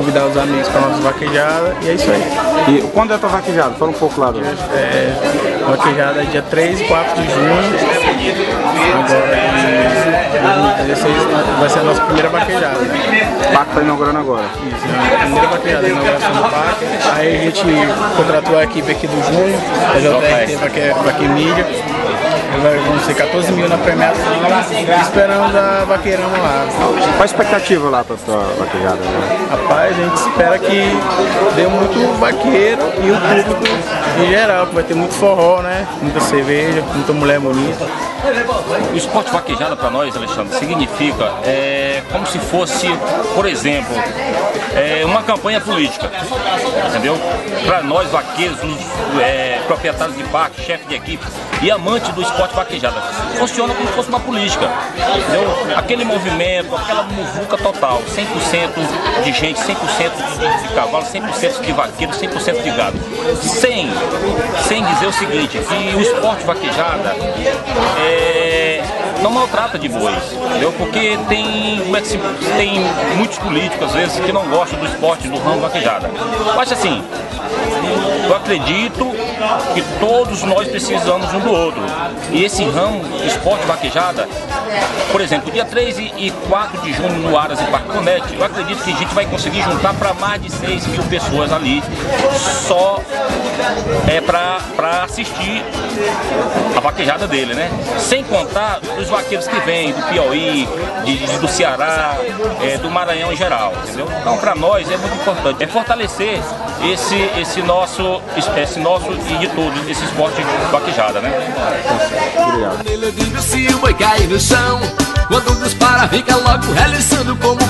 convidar os amigos para nossa vaquejada e é isso aí. E quando é a tua vaquejada? Fala um pouco lá do... Vaquejada é dia 3 e 4 de junho. Agora em 2016 vai ser a nossa primeira vaquejada. O parque está inaugurando agora. Isso, a primeira vaquejada, a inauguração do parque. Aí a gente contratou a equipe aqui do Júnior, a JRT Vaquemídia. Vão ser 14 mil na premiação, esperando a vaqueirama lá. Qual a expectativa lá para a tua vaquejada? Né? Rapaz, a gente espera que dê muito vaqueiro e o público em geral, que vai ter muito forró, né? Muita cerveja, muita mulher bonita. O esporte vaquejada para nós, Alexandre, significa como se fosse, por exemplo, uma campanha política, entendeu? Para nós vaqueiros, proprietários de parque, chefe de equipe e amantes do esporte vaquejada, funciona como se fosse uma política, entendeu? Aquele movimento, aquela muvuca total, 100% de gente, 100% de cavalo, 100% de vaqueiro, 100% de gado, sem dizer o seguinte, que o esporte vaquejada não maltrata de bois, entendeu? Porque tem muitos políticos, às vezes, que não gostam do esporte, do ramo vaquejada. Mas assim, eu acredito que todos nós precisamos um do outro. E esse ramo, esporte vaquejada, por exemplo, dia 3 e 4 de junho no Aras e Parque Conect, eu acredito que a gente vai conseguir juntar para mais de 6 mil pessoas ali, só para assistir a vaquejada dele, né? Sem contar os vaqueiros que vêm do Piauí, do Ceará, do Maranhão em geral, entendeu? Então, para nós é muito importante, fortalecer esse nosso e de todos, esse esporte vaquejada, né? Obrigado. Se o boi cair no chão, quando dispara fica logo realizando como